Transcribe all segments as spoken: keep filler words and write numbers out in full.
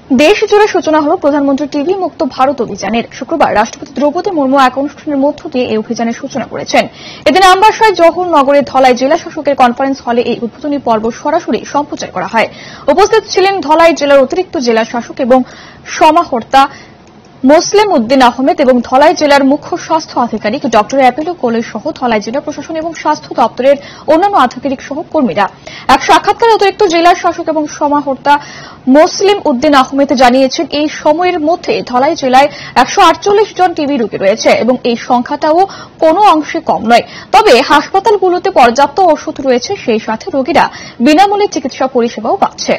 দেশ জুড়ে সূচনা হল প্রধানমন্ত্রী টিবি মুক্ত ভারত অভিযানের। শুক্রবার রাষ্ট্রপতি দ্রৌপদী মুর্মু এক অনুষ্ঠানের মধ্য দিয়ে এই অভিযানের সূচনা করেছেন। এদিন আমবাসায় জওহরনগরের ধলাই জেলা শাসকের কনফারেন্স হলে এই উদ্বোধনী পর্ব সরাসরি সম্প্রচার করা হয়। উপস্থিত ছিলেন ধলাই জেলার অতিরিক্ত জেলা শাসক এবং সমাহর্তা মোসলেম উদ্দিন আহমেদ এবং ধলাই জেলার মুখ্য স্বাস্থ্য আধিকারিক ডক্টর অ্যাপেলো কোলে সহ ধলাই জেলা প্রশাসন এবং স্বাস্থ্য দপ্তরের অন্যান্য আধিকারিক সহ কর্মীরা। এক সাক্ষাৎকারে অতিরিক্ত জেলা শাসক এবং সমাহর্তা মোসলেম উদ্দিন আহমেদ জানিয়েছেন, এই সময়ের মধ্যে ধলাই জেলায় একশো আটচল্লিশ জন টিবি রোগী রয়েছে এবং এই সংখ্যাটাও কোনো অংশে কম নয়। তবে হাসপাতালগুলোতে পর্যাপ্ত ওষুধ রয়েছে, সেই সাথে রোগীরা বিনামূল্যে চিকিৎসা পরিষেবাও পাচ্ছে।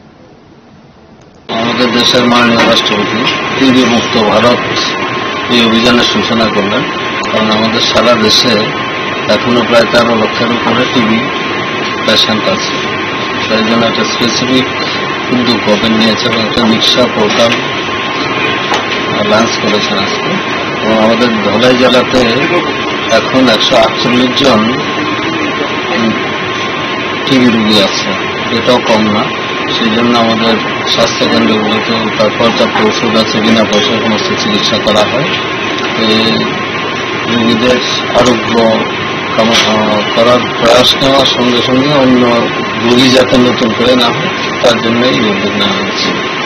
আমাদের দেশের মাননীয় রাষ্ট্রপতি টিবি মুক্ত ভারত এই অভিযানের সূচনা করলেন। কারণ আমাদের সারা দেশে এখনো প্রায় তেরো লক্ষের উপরে টিবি পেশেন্ট আছে। সেই জন্য একটা স্পেসিফিক উদ্যোগ গভর্নমেন্ট নিয়েছে এবং একটা নিক্সা পোর্টাল লঞ্চ করেছেন আজকে। এবং আমাদের ধলাই জেলাতে এখন একশো আটচল্লিশ জন টিবি রোগী আছে, এটাও কম না। সেই জন্য আমাদের স্বাস্থ্যকেন্দ্রগুলোতে তার পর্যাপ্ত ওষুধ আছে, বিনা পয়সায় সমস্ত চিকিৎসা করা হয়। রোগীদের আরোগ্য করার প্রয়াস নেওয়ার সঙ্গে সঙ্গে অন্য রোগী যাতে নতুন করে না হয় তার জন্য এই উদ্যোগ নেওয়া হয়েছে।